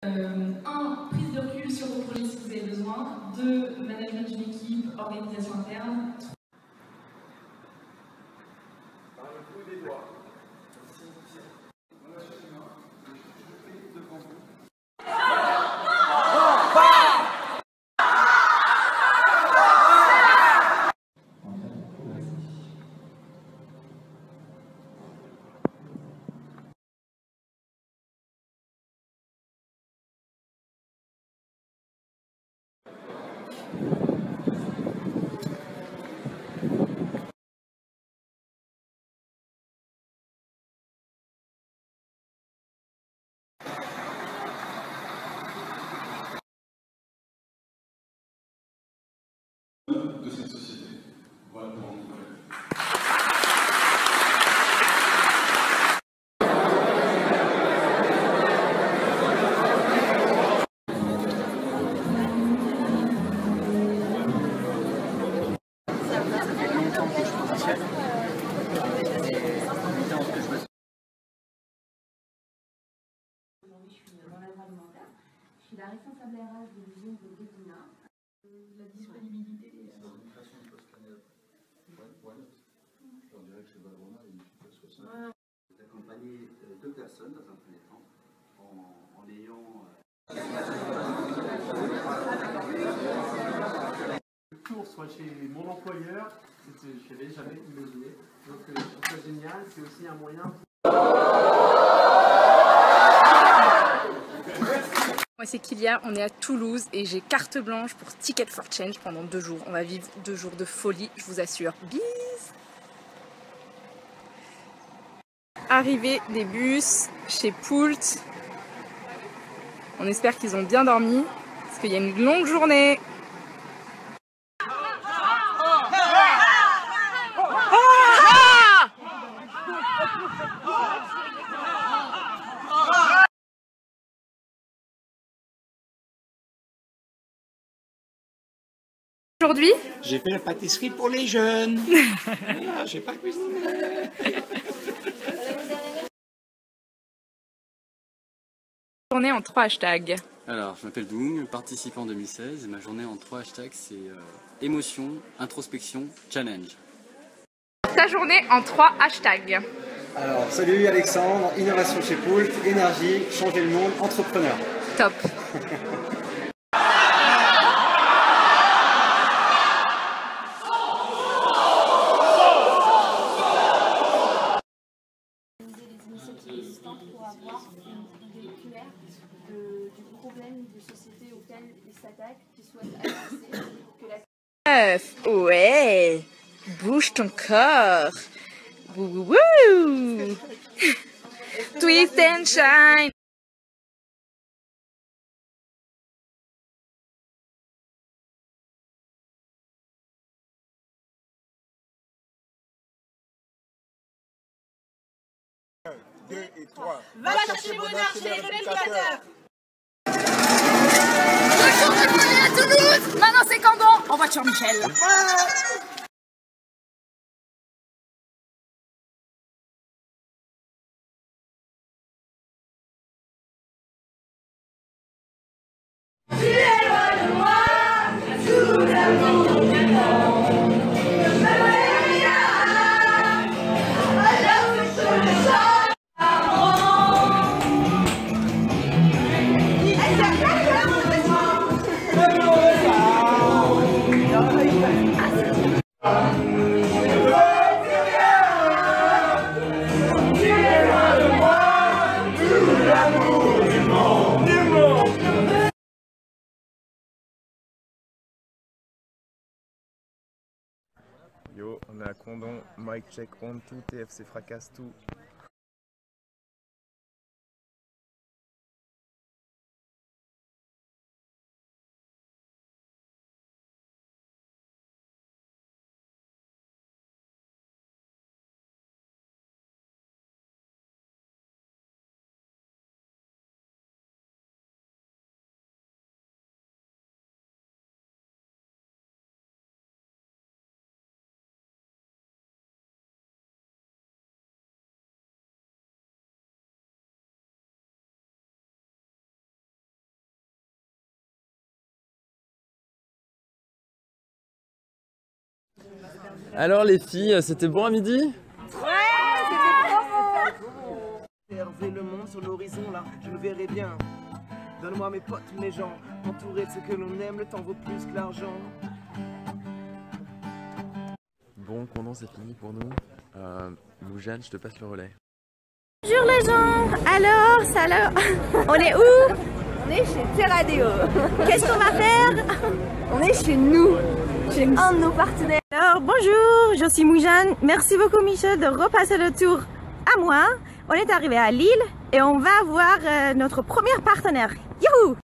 1. Prise de recul sur vos projets si vous avez besoin. 2. Management d'une équipe, organisation interne. Par le bout des doigts. De cette société. Voilà comment on peut. Aujourd'hui, je suis dans l'agroalimentaire. Je suis la responsable RH de l'usine de Guédina. La disponibilité des... Création de post canal. On dirait que chez Valrhona, il faut 60. D'accompagner 2 personnes dans un premier temps en ayant. Le tour soit chez mon employeur, je n'avais jamais imaginé. Donc je trouve ça génial, c'est aussi un moyen. Moi c'est Kylia, on est à Toulouse et j'ai carte blanche pour Ticket for Change pendant 2 jours. On va vivre 2 jours de folie, je vous assure. Bis! Arrivée des bus chez Poult. On espère qu'ils ont bien dormi parce qu'il y a une longue journée. Aujourd'hui, j'ai fait la pâtisserie pour les jeunes. Ah, j'ai pas cuisiné. journée en 3 hashtags. Alors, je m'appelle Doung, participant 2016, et ma journée en 3 hashtags, c'est émotion, introspection, challenge. Ta journée en 3 hashtags. Alors, salut Alexandre, innovation chez Poult, énergie, changer le monde, entrepreneur. Top. Pour avoir une idée claire du problème de société auquel ils s'attaquent, qu'ils souhaitent adresser, que la... Ouais, bouge ton corps. Wouhou. Twist and shine. Deux et trois. Va chercher bonheur chez les vérificateurs. Retour de voler à Toulouse. Maintenant c'est Candon en voiture Michel. Yo, on est à Condon, mic check on tout, TFC fracasse tout. Alors les filles, c'était bon à midi? Ouais, c'était trop bon. Observer le monde sur l'horizon là, je le verrai bien. Donne-moi mes potes, mes gens, entourés de ce que l'on aime, le temps vaut plus que l'argent. Bon, Condon, c'est fini pour nous. Moujane, je te passe le relais. Bonjour les gens. Alors, on est où? On est chez Terradeo. Qu'est-ce qu'on va faire? On est chez nous, chez un de nos partenaires. Alors bonjour, je suis Moujane. Merci beaucoup Michel de repasser le tour à moi. On est arrivé à Lille et on va voir notre premier partenaire. Youhou!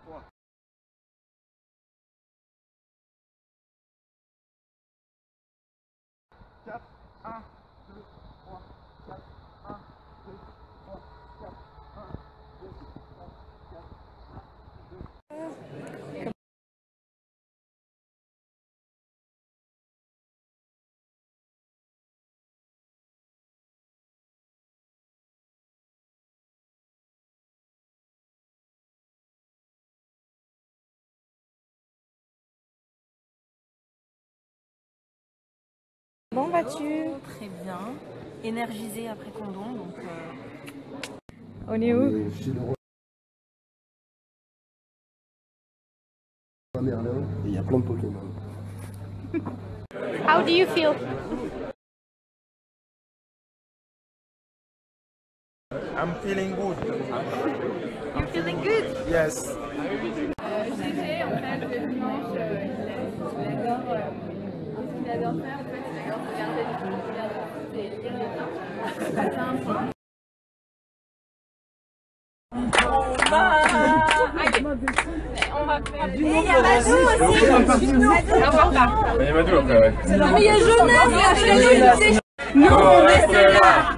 Comment vas-tu? Très bien, énergisé après Condon, donc on est où? Il y a plein de Pokémon. How do you feel? I'm feeling good. You're feeling good? Yes. GG, en fait, le dimanche, il adore faire, en fait, il adore regarder le foot et lire les livres. C'est sympa. On va faire du monde. Il y a Madou aussi. Il y a Madou après, ouais. Mais il y a Jonas. Non, reste là.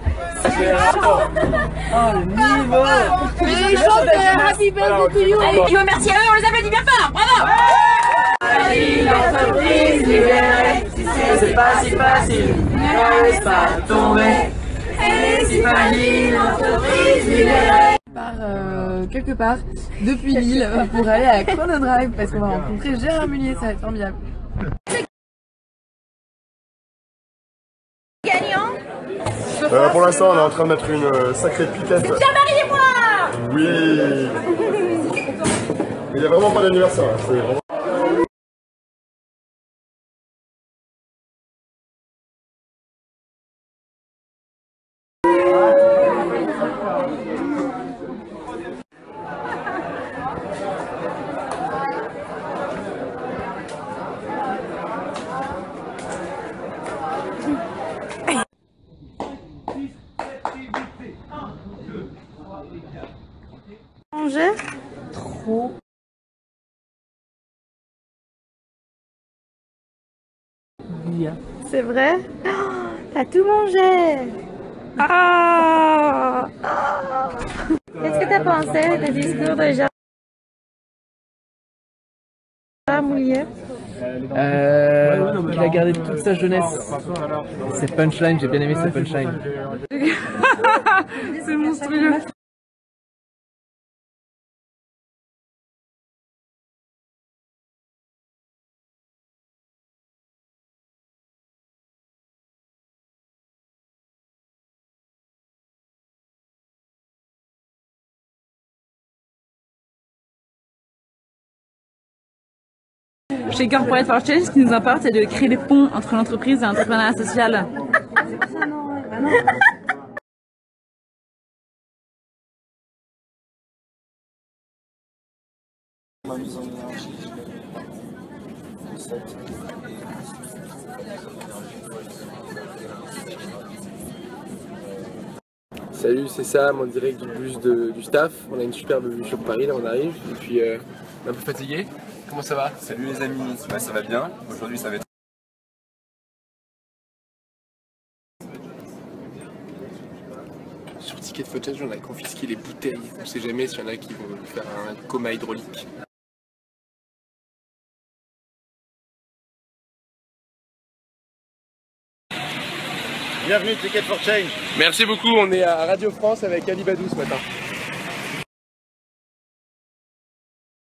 Oh le niveau. Mais ils chantent Happy Birthday to you. Allez, Kimo, merci à eux, on les applaudit bien fort. Bravo. L'entreprise libérée, c'est pas si facile, ne laisse pas tomber. Elle est si facile, l'entreprise libérée. Part quelque part depuis Lille pour aller à Chrono Drive parce qu'on va rencontrer Gérard Mullier, ça va être formidable. Gagnant. Pour l'instant, on est en train de mettre une sacrée piquette. Jean-Marie et moi. Oui. Il n'y a vraiment pas d'anniversaire. Hein. C'est vraiment... Manger? Trop bien. C'est vrai? Oh, t'as tout mangé! Ah! Qu'est-ce que t'as pensé des discours de Gérard Mullier? Il a gardé toute sa jeunesse. Ses punchlines, j'ai bien aimé ses punchlines. C'est monstrueux. Chez Corporate for Change, ce qui nous importe, c'est de créer des ponts entre l'entreprise et l'entrepreneuriat social. Salut, c'est Sam en direct du bus du staff. On a une superbe vue sur Paris, là on arrive. Et puis un peu fatigué. Comment ça va? Salut les amis, ça va bien. Aujourd'hui ça va être... Sur Ticket for Change, on a confisqué les bouteilles. On sait jamais s'il y en a qui vont faire un coma hydraulique. Bienvenue Ticket for Change. Merci beaucoup, on est à Radio France avec Ali Badou ce matin.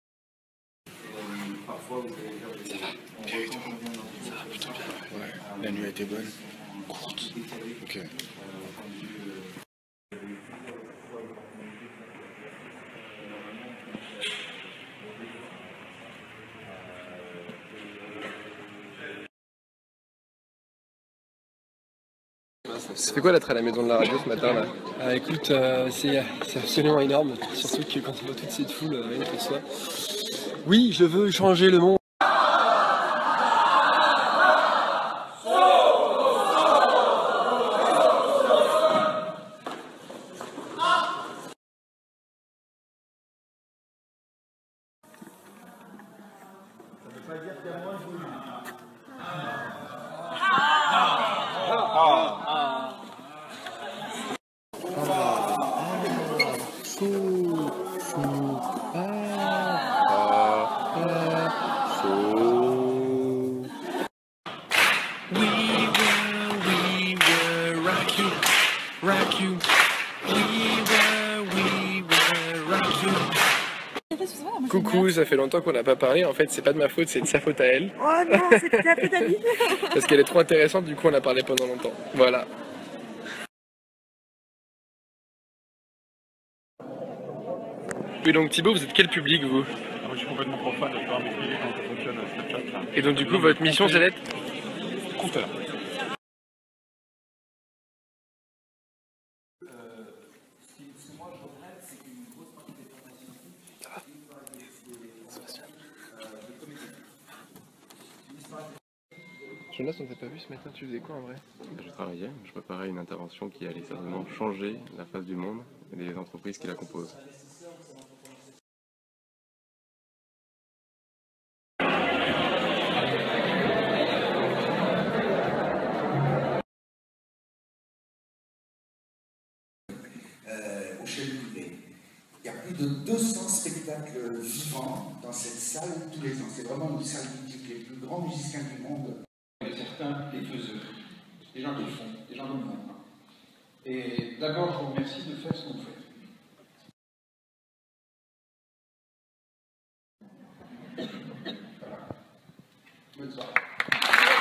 Parfois vous allez faire des... Ça va plutôt bien. Ouais. Ça fait quoi d'être à la maison de la radio ce matin là? Écoute, c'est absolument énorme, surtout que quand on voit toute cette foule rien pour soi. Oui, je veux changer le monde. Coucou, ça fait longtemps qu'on n'a pas parlé, en fait c'est pas de ma faute, c'est de sa faute à elle. Oh non, c'est de ta faute à lui. Parce qu'elle est trop intéressante, du coup on a parlé pendant longtemps. Voilà. Oui, donc Thibaut, vous êtes quel public vous? Moi je suis complètement profane, je vais pas m'expliquer comment ça fonctionne Snapchat. Là. Et donc du coup votre mission c'est d'être compteur. Jonas, on t'a pas vu ce matin, tu faisais quoi en vrai? Je travaillais, je préparais une intervention qui allait certainement changer la face du monde et des entreprises qui la composent. Au Chêne Privé. Il y a plus de 200 spectacles vivants dans cette salle tous les ans. C'est vraiment une salle mythique. Les plus grands musiciens du monde. Certains les faiseux, des gens qui le font, des gens qui le font. Et d'abord, je vous remercie de faire ce que vous faites. Voilà. Bonne soirée.